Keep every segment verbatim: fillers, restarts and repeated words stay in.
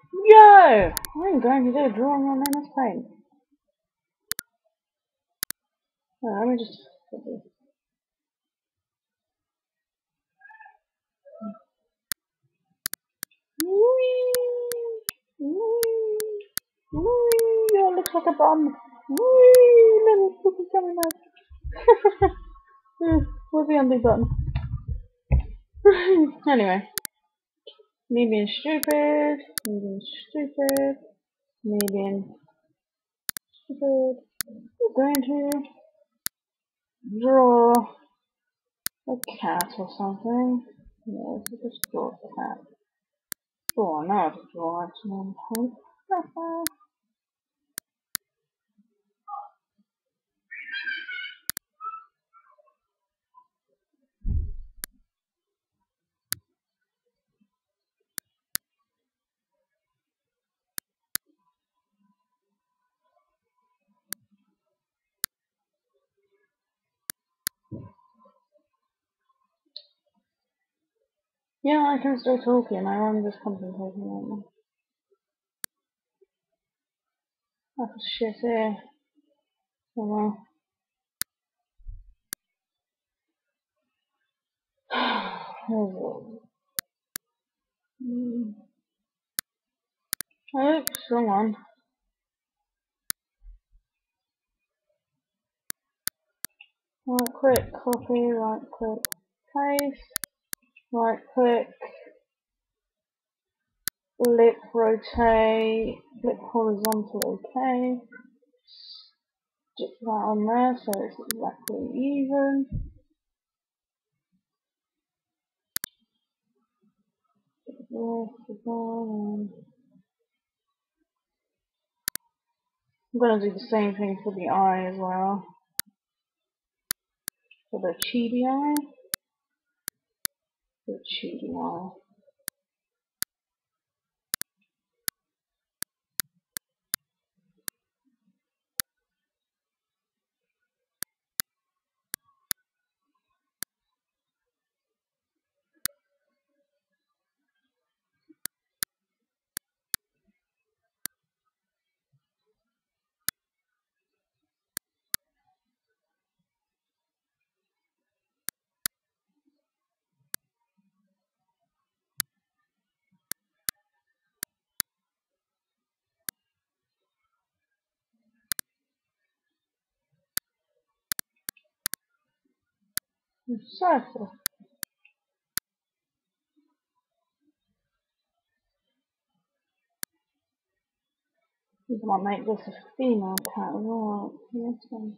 Yo! I'm going to do a drawing on Nana's paint. Oh, let me just... Whee! Whee! Whee! Oh, it looks like a bum. Whee! Little cookie coming out. What's the undo button? Anyway. Me being stupid. Me being stupid. Me being stupid. We're going to draw a cat or something. Yeah, let's just draw a cat. Oh, I know how to draw actually on paint. Yeah, I can still talk and I'm just concentrating on that's shit here. Oh well. Mm. Oops, wrong one. Right click, copy, right click, paste, right click, flip, rotate, flip horizontal, okay. Stick that on there so it's exactly even. I'm going to do the same thing for the eye as well. For the chibi eye. The chibi eye. Circle. You might make this a female cat as well. Yes, um,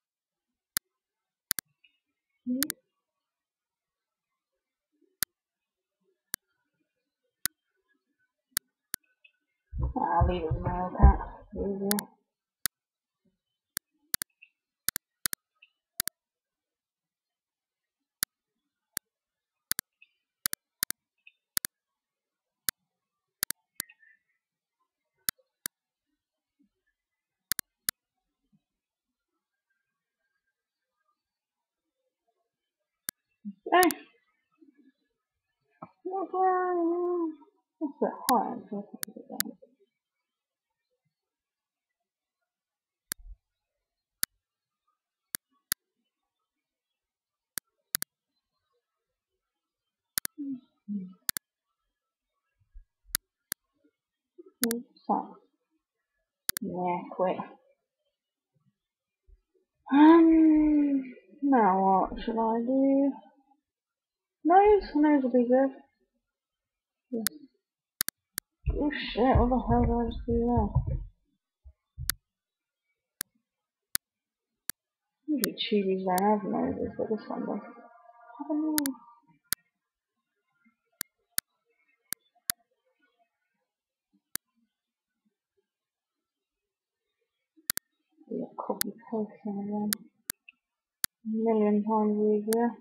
I'll leave it as a male cat. Easier. Eh, what's wrong? That's a bit high, so I'll put it down. So, yeah, quit. Um, now what should I do? Nose? Nose will be good. Yes. Oh shit, what the hell did I just do there? Usually chibis don't have noses, but this one does. I don't know. Yeah, copy paste again. A million times easier.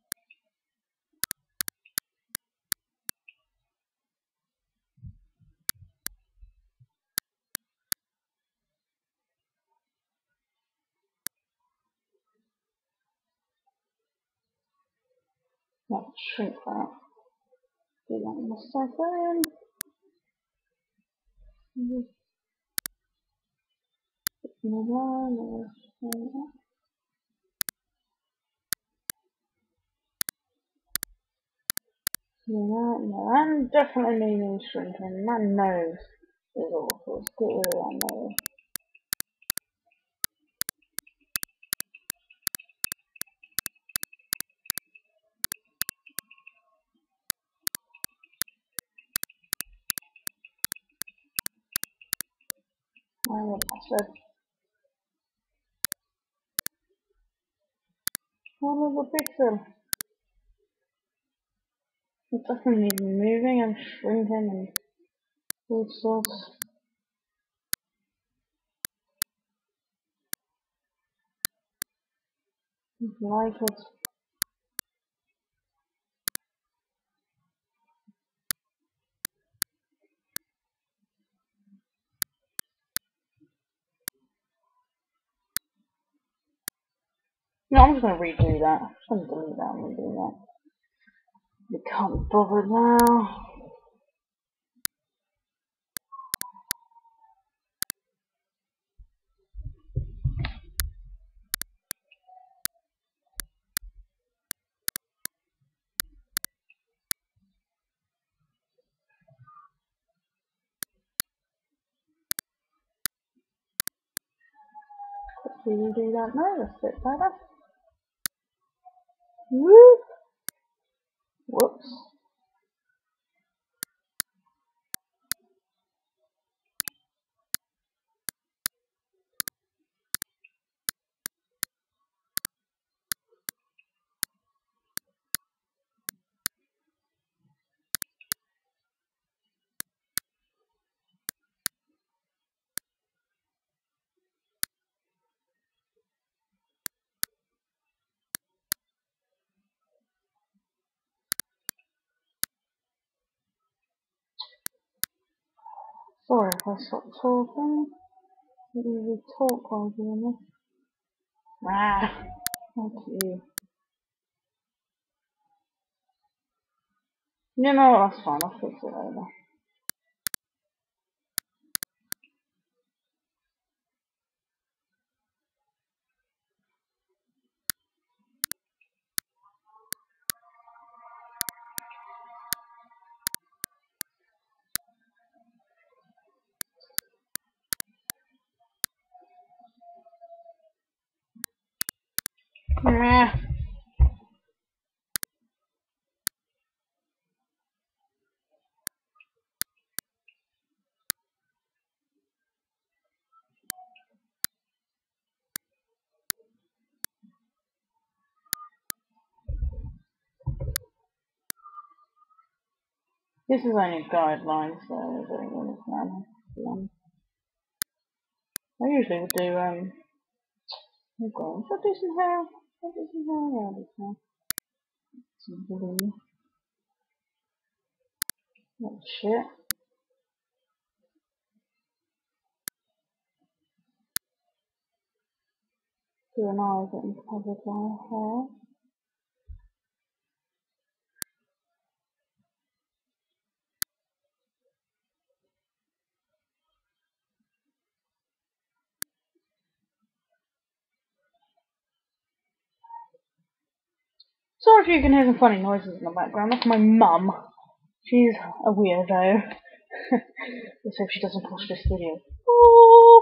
Let's shrink that. Do that in a second. Yeah, no, I'm definitely needing shrinking. My nose is awful. Let's get rid of that nose. Oh, I said, one little pixel. It definitely needs moving and shrinking and all sorts. Like it. No, I'm just gonna redo that. I'm just gonna delete that and redo that. You can't bother now. Quickly redo that now. That's a bit better. Woo! Whoops. Sorry if I stop talking. I didn't really talk while doing this. Ah! Thank you. You know what, that's fine. I'll fix it later. Ah! This is only guidelines, so I don't understand. Um, I usually would do, um, oh god, should I do some hair? Should I do some hair? Yeah, I'll do some hair. Some blue. Oh shit. Do an eye getting covered by hair. Sorry if you can hear some funny noises in the background. That's my mum. She's a weirdo. Let's hope she doesn't watch this video. Oh!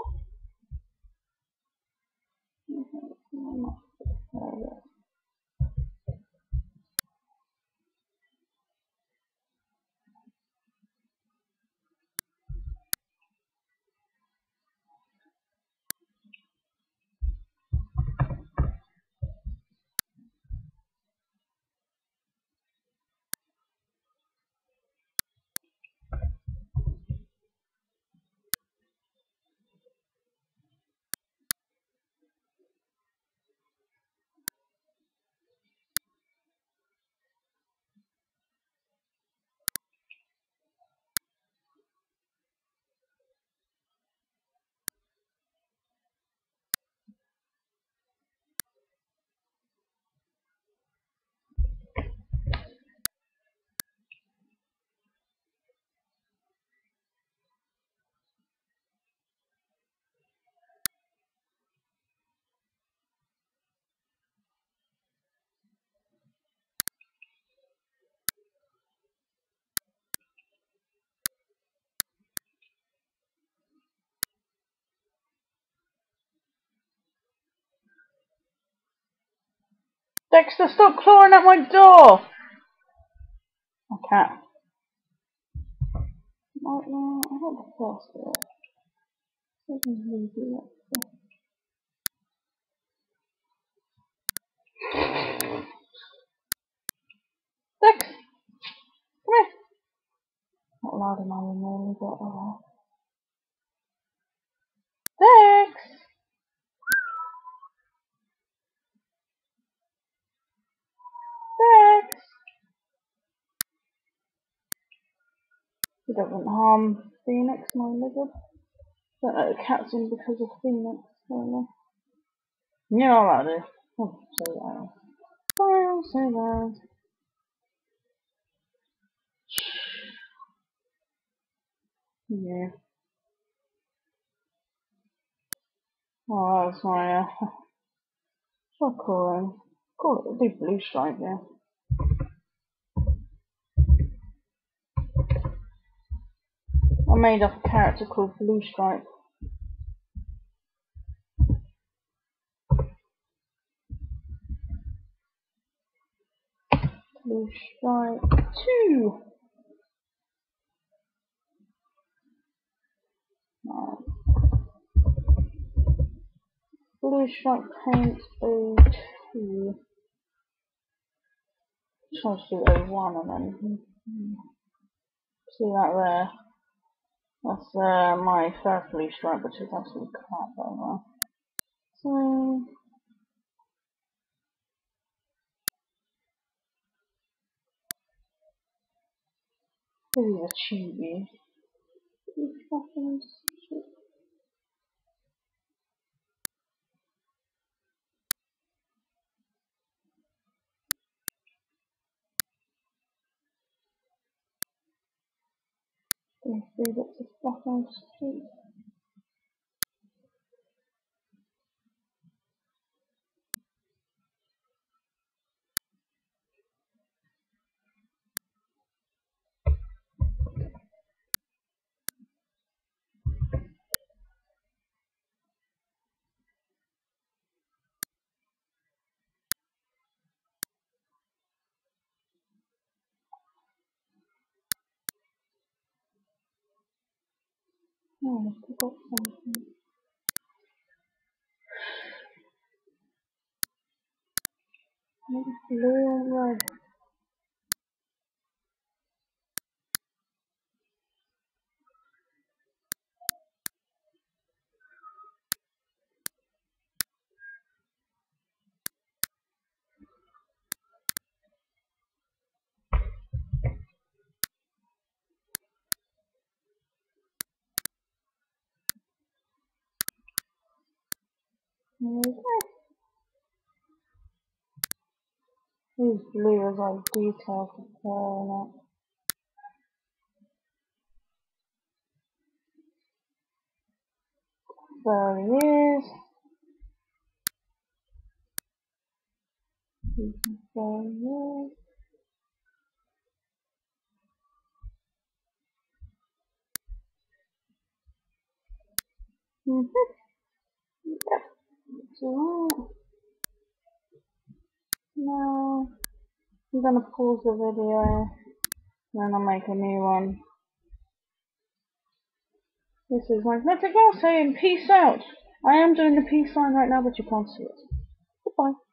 Dexter, stop clawing at my door! I can't. Right now, I want the first bit. I can really do that. Dex! Come here! Not loud enough, I really got uh, Dex! Dex! He doesn't harm Phoenix, my lizard. Don't let the cats in because of Phoenix, really. You know what I do. Oh, say that. Oh, say that. Yeah. Oh, that's my, uh, what do I call him? Call it a big blue stripe, yeah. I made up a character called Blue Stripe. Blue Stripe two! Right. Blue Stripe Paint oh two. Try to do oh one and then see that there. That's uh, my first blue stripe, which is absolutely crap over. So this is a chibi. Three bits of stuff on the street. Oh, I forgot something. Blue and red. Okay. These blue is like details of hair in it. There he is. There he is. Mm-hmm. Yep. So now I'm gonna pause the video, then I'll make a new one. This is Magnetic Girl saying peace out. I am doing the peace sign right now, but you can't see it. Goodbye.